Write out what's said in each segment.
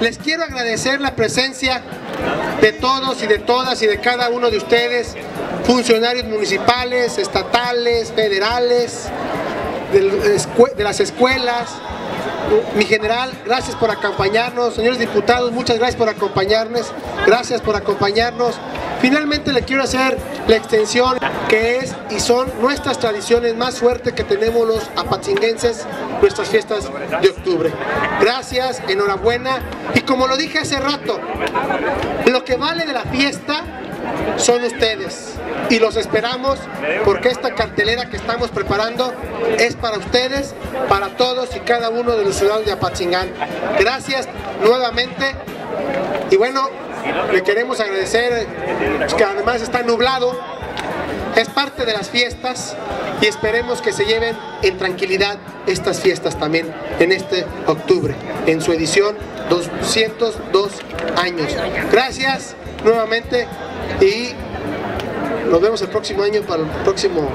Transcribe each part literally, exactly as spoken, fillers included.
Les quiero agradecer la presencia de todos y de todas y de cada uno de ustedes, funcionarios municipales, estatales, federales, de, de las escuelas. Mi general, gracias por acompañarnos. Señores diputados, muchas gracias por acompañarnos. Gracias por acompañarnos. Finalmente le quiero hacer la extensión que es y son nuestras tradiciones más fuertes que tenemos los apatzinguenses, nuestras fiestas de octubre. Gracias, enhorabuena. Y como lo dije hace rato, lo que vale de la fiesta son ustedes y los esperamos porque esta cartelera que estamos preparando es para ustedes, para todos y cada uno de los ciudadanos de Apatzingán. Gracias nuevamente y bueno, le queremos agradecer que además está nublado, es parte de las fiestas y esperemos que se lleven en tranquilidad estas fiestas también en este octubre, en su edición doscientos dos años. Gracias nuevamente y nos vemos el próximo año para el próximo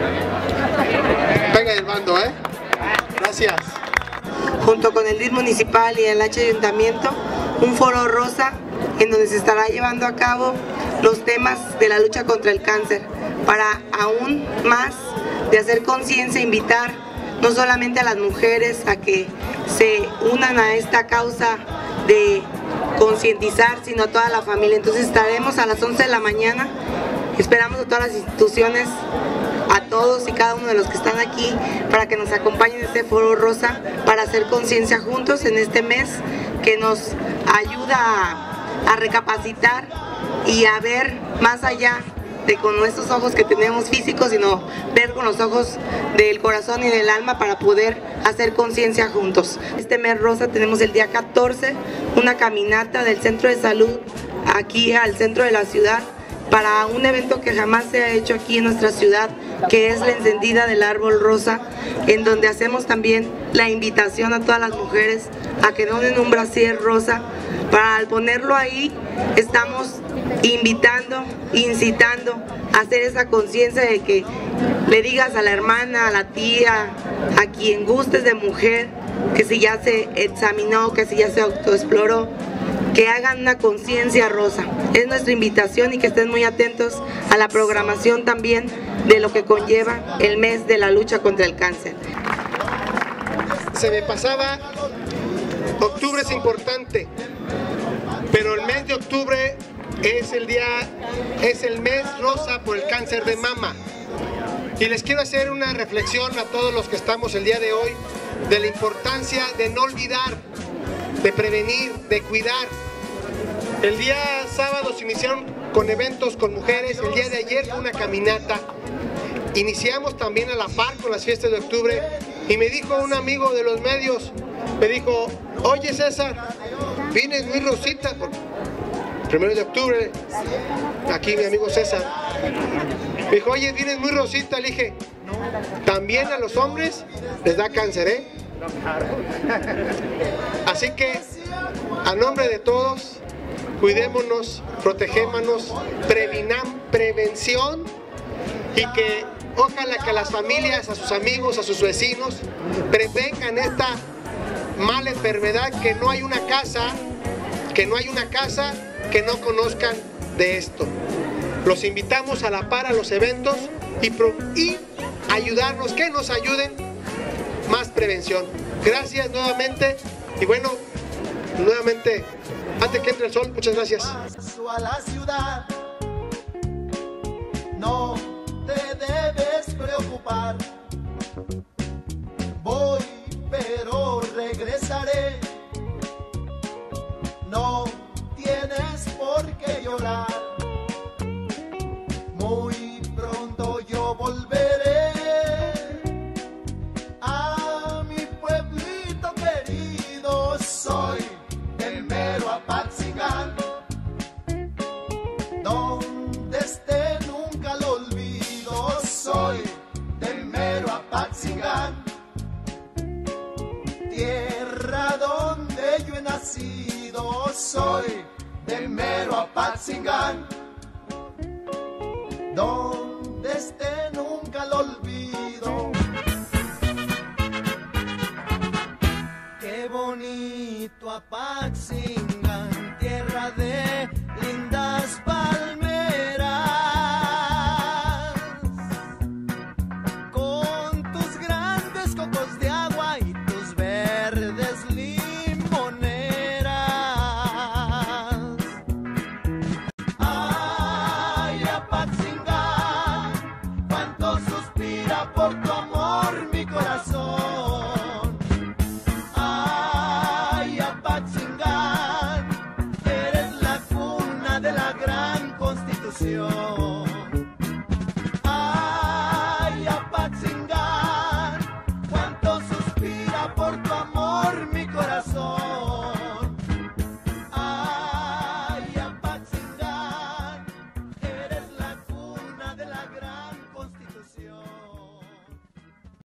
Venga del Bando, ¿eh? Gracias. Junto con el D I F municipal y el H Ayuntamiento, un foro rosa en donde se estará llevando a cabo los temas de la lucha contra el cáncer, para aún más de hacer conciencia, invitar no solamente a las mujeres a que se unan a esta causa de concientizar, sino a toda la familia. Entonces estaremos a las once de la mañana, esperamos a todas las instituciones, a todos y cada uno de los que están aquí para que nos acompañen en este foro rosa para hacer conciencia juntos en este mes que nos ayuda a, a recapacitar y a ver más allá de con nuestros ojos que tenemos físicos, sino ver con los ojos del corazón y del alma para poder hacer conciencia juntos. Este mes rosa tenemos el día catorce una caminata del centro de salud aquí al centro de la ciudad para un evento que jamás se ha hecho aquí en nuestra ciudad, que es la encendida del árbol rosa, en donde hacemos también la invitación a todas las mujeres a que donen un brasier rosa. Para al ponerlo ahí estamos invitando, incitando a hacer esa conciencia de que le digas a la hermana, a la tía, a quien gustes de mujer, que si ya se examinó, que si ya se autoexploró, que hagan una conciencia rosa. Es nuestra invitación y que estén muy atentos a la programación también de lo que conlleva el mes de la lucha contra el cáncer. Se me pasaba, octubre es importante, pero el mes de octubre es el día, es el mes rosa por el cáncer de mama. Y les quiero hacer una reflexión a todos los que estamos el día de hoy de la importancia de no olvidar, de prevenir, de cuidar. El día sábado se iniciaron con eventos con mujeres, el día de ayer fue una caminata. Iniciamos también a la par con las fiestas de octubre y me dijo un amigo de los medios, me dijo, oye César, vienes muy rosita, porque primero de octubre, aquí mi amigo César, me dijo, oye, vienes muy rosita, le dije, también a los hombres les da cáncer, ¿eh? Así que, a nombre de todos, cuidémonos, protegémonos, previnam, prevención y que ojalá que las familias, a sus amigos, a sus vecinos, prevengan esta mala enfermedad, que no hay una casa, que no hay una casa que no conozcan de esto. Los invitamos a la par a los eventos y, pro, y ayudarnos, que nos ayuden, más prevención. Gracias nuevamente y bueno, nuevamente, antes que entre el sol, muchas gracias. A la ciudad, no te debes preocupar. Voy, pero regresaré. No tienes por qué llorar. Muy pronto yo volveré a mi pueblito querido. Soy del mero Apatzingán. Donde esté nunca lo olvido. Soy del mero Apatzingán. Tierra donde yo he nacido. Soy del mero Apatzingán. Donde esté nunca lo olvido. Qué bonito Apatzingán. canción.